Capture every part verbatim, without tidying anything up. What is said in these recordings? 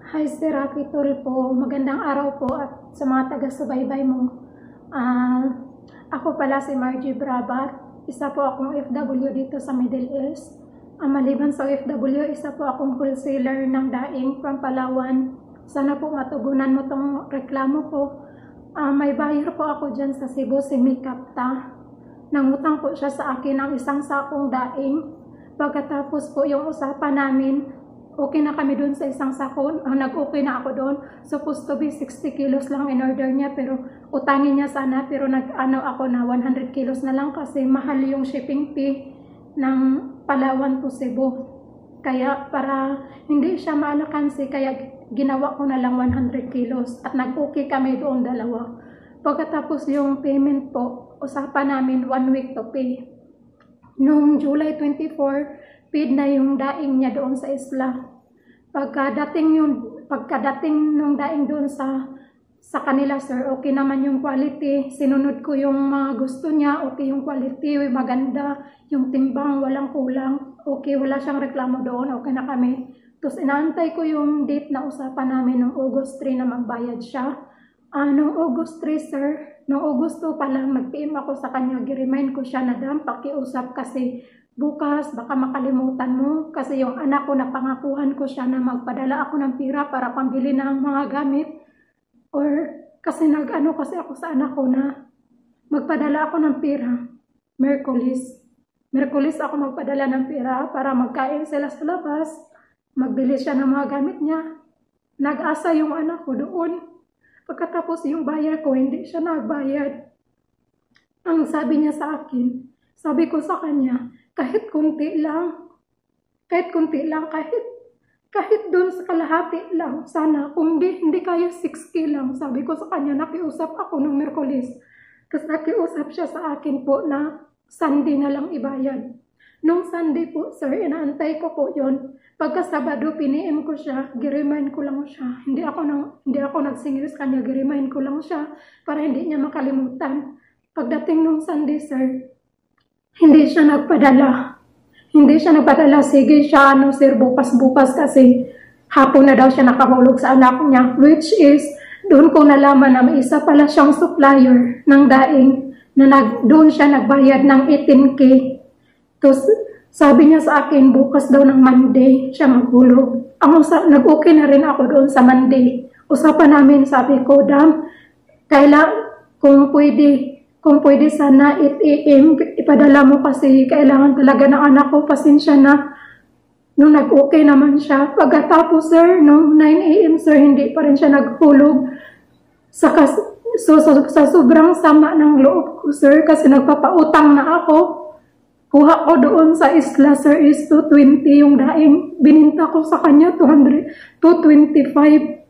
Hi, Sir Rafi Tol po. Magandang araw po at sa mga taga-subaybay mo. Uh, ako pala si Margie Brabat. Isa po akong O F W dito sa Middle East. Uh, maliban sa O F W, isa po akong wholesaler ng daing from Palawan. Sana po matugunan mo tong reklamo ko. Uh, may buyer po ako dyan sa Cebu, si Mikapta. Nangutang po siya sa akin ng isang sakong daing. Pagkatapos po yung usapan namin, okay na kami doon sa isang sako. Uh, Nag-okay na ako doon. Supposed to be sixty kilos lang in order niya, pero utangin niya sana. Pero nag-ano ako na one hundred kilos na lang kasi mahal yung shipping fee ng Palawan to Cebu. Kaya para hindi siya maalakansi, kaya ginawa ko na lang one hundred kilos. At nag-okay kami doon dalawa. Pagkatapos yung payment po, usapan namin one week to pay. Noong July twenty-four, paid na yung daing niya doon sa isla. Pagkadating yung pagkadating nung daing doon sa sa kanila, sir, okay naman yung quality. Sinunod ko yung mga gusto niya, okay yung quality, maganda, yung timbang, walang kulang. Okay, wala siyang reklamo doon, okay na kami. Tapos inaantay ko yung date na usapan namin noong August three na magbayad siya. Uh, noong August three, sir, noong August two pa lang, nag-P M ako sa kanya, gi-remind ko siya na dam, pakiusap kasi bukas, baka makalimutan mo. Kasi yung anak ko, napangakuhan ko siya na magpadala ako ng pira para pambili ng mga gamit. Or kasi nag-ano kasi ako sa anak ko na magpadala ako ng pira. Merkulis. Merkulis ako magpadala ng pira para magkain sila sa labas. Magbili siya ng mga gamit niya. Nag-asa yung anak ko doon. Pagkatapos yung buyer ko, hindi siya nagbayad. Ang sabi niya sa akin, sabi ko sa kanya, kahit kunti lang, kahit kunti lang, kahit, kahit doon sa kalahati lang, sana, kung hindi, hindi kaya six K lang, sabi ko sa kanya, nakiusap ako ng Merkulis. Tapos nakiusap siya sa akin po na Sunday na lang ibayad. Nung Sunday po, sir, inaantay ko po yun. Pagka Sabado, pini-M ko siya, gi-remind ko lang siya. Hindi ako, nang, hindi ako nagsingil sa kanya, gi-remind ko lang siya para hindi niya makalimutan. Pagdating nung Sunday, sir, hindi siya nagpadala. Hindi siya nagpadala. Sige siya, ano sir, bukas-bukas kasi hapon na daw siya nakahulog sa anak niya. Which is, doon ko nalaman na may isa pala siyang supplier ng daing na nag, doon siya nagbayad ng eighteen K. Tapos, sabi niya sa akin, bukas daw ng Monday siya maghulog. Ang nag-okay na rin ako doon sa Monday. Usapan namin, sabi ko, Dam, kailan, kung pwede, Kung pwede sana eight A M ipadala mo kasi kailangan talaga ng anak ko. Pasensya na. Nung nag-okay naman siya. Pagkatapos, sir, nung nine A M, sir, hindi pa rin siya naghulog. Sa, so, sa, sa sobrang sama ng loob ko, sir, kasi nagpapautang na ako. Kuha ko doon sa isla, sir, is two twenty yung daing. Bininta ko sa kanya, two hundred, two twenty-five.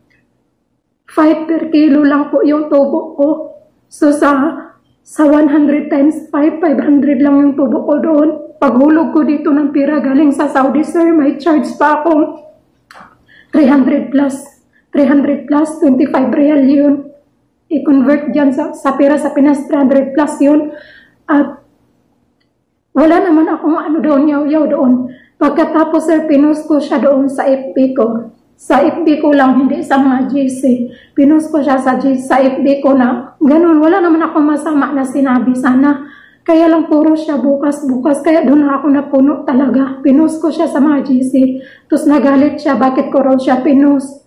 five per kilo lang po yung tubo ko. So, sa Sa one hundred times five, five hundred lang yung tubo ko doon. Paghulog ko dito ng pira galing sa Saudi, sir, may charge pa akong three hundred plus. three hundred plus, twenty-five real yun. I-convert dyan sa, sa pira sa Pinas, three hundred plus yun. At wala naman akong ano doon, yaw-yaw doon. Pagkatapos, sir, pinost ko siya doon sa F B ko. Sa F B ko lang, hindi sa mga G C. Pinost ko siya sa, G sa F B ko na ganun. Wala naman ako masama na sinabi sana. Kaya lang puro siya bukas-bukas. Kaya doon na ako napuno talaga. Pinost ko siya sa mga G C. Tapos nagalit siya. Bakit ko raw siya pinost?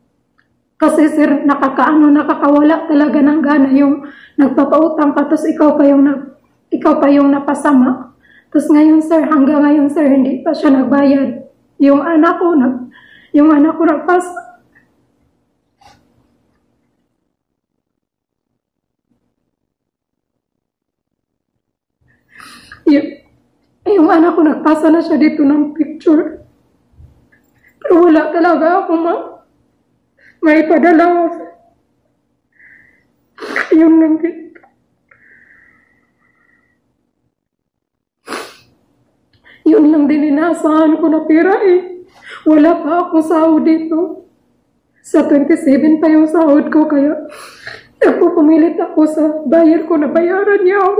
Kasi sir, nakakaano, nakakawala talaga ng gana yung nagpapautang ka. Tapos ikaw pa yung, na, ikaw pa yung napasama. Tapos ngayon sir, hanggang ngayon sir, hindi pa siya nagbayad. Yung anak ko, nag Yung anak ko nagpas. Yung, yung anak ko nagpasa na siya dito ng picture. Pero wala talaga ako ma. May padala. Yun lang dito. Yun lang din inaasahan ko na pira eh. Wala pa ako sahod dito. Sa twenty-seven pa yung sahod ko, kaya nagpupumilit ako sa buyer ko na bayaran niya ako.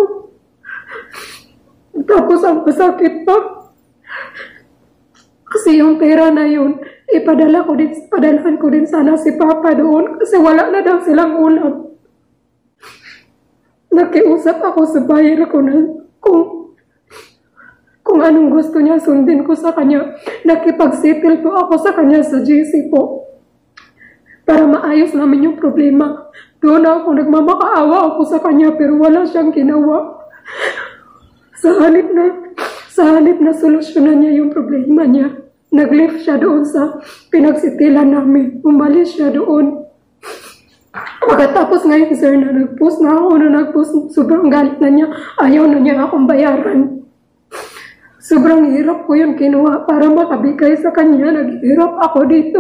Tapos ang masakit pa. Kasi yung pera na yun, ipadala ko din, padalahan ko din sana si Papa doon kasi wala na daw silang ulam. Nakiusap ako sa buyer ko na kung kung anong gusto niya sundin ko sa kanya. Nakipag-settle po ako sa kanya sa G C po para maayos namin yung problema. Doon ako nagmamakaawa ako sa kanya pero wala siyang ginawa. Sa halip na sa halip na solusyonan niya yung problema niya, nag-lift siya doon sa pinagsitilan namin. Umalis siya doon. Pagkatapos ngayon, sir, na nag-post na ako, na nag-post, sobrang galit na niya. Ayaw na niya akong bayaran. Sobrang hirap ko yung kinuha para makabigay sa kanya. Naghirap ako dito.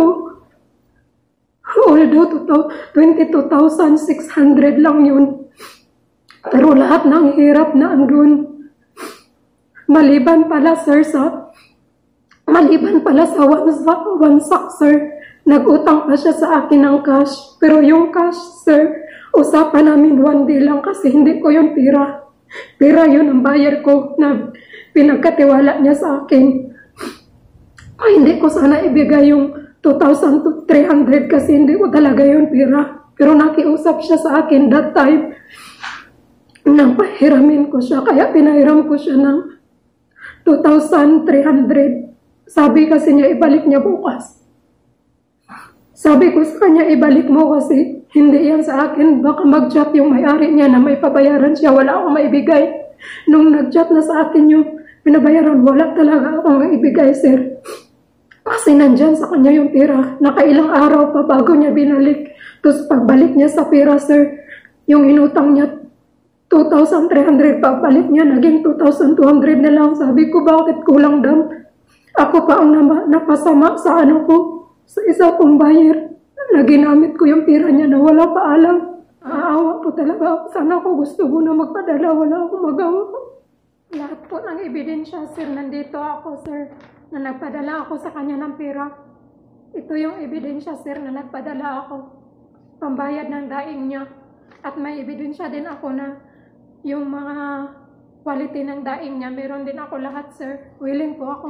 Although twenty-two thousand six hundred lang yun. Pero lahat ng hirap na andun. Maliban pala, sir, sa maliban pala sa one, one sack, sir, nag-utang pa siya sa akin ng cash. Pero yung cash, sir, usapan namin one day lang kasi hindi ko yung pira. Pira yun ang buyer ko na pinagkatiwala niya sa akin. Ay, hindi ko sana ibigay yung two thousand three hundred kasi hindi ko talaga yung pira. Pero nakiusap siya sa akin that time. Nang pahiramin ko siya, kaya pinahiram ko siya ng two thousand three hundred. Sabi kasi niya, ibalik niya bukas. Sabi ko sa kanya, ibalik mo kasi hindi yan sa akin. Baka mag-chat yung may-ari niya na may pabayaran siya. Wala akong maibigay. Nung nag-chat na sa akin yung pinabayaran, wala talaga akong maibigay, sir. Kasi nandyan sa kanya yung pera. Nakailang araw pa bago niya binalik. Tapos pagbalik niya sa pera, sir, yung inutang niya, two thousand three hundred, pagbalik niya, naging two thousand two hundred na lang. Sabi ko, bakit kulang dam? Ako pa ang napasama sa ano ko, sa isa kong buyer. Na ginamit ko yung pera niya na wala pa alam. Aawa po talaga ako. Sana ko gusto ko na magpadala, wala akong magawa. Lahat po ng ebidensya, sir, nandito ako, sir, na nagpadala ako sa kanya ng pera. Ito yung ebidensya, sir, na nagpadala ako. Pambayad ng daing niya. At may ebidensya din ako na yung mga quality ng daing niya, meron din ako lahat, sir. Willing po akong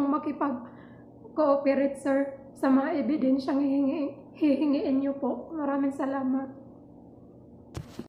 makipag-cooperate, sir, sa mga ebidensyang hihingi, hihingiin niyo po. Maraming salamat.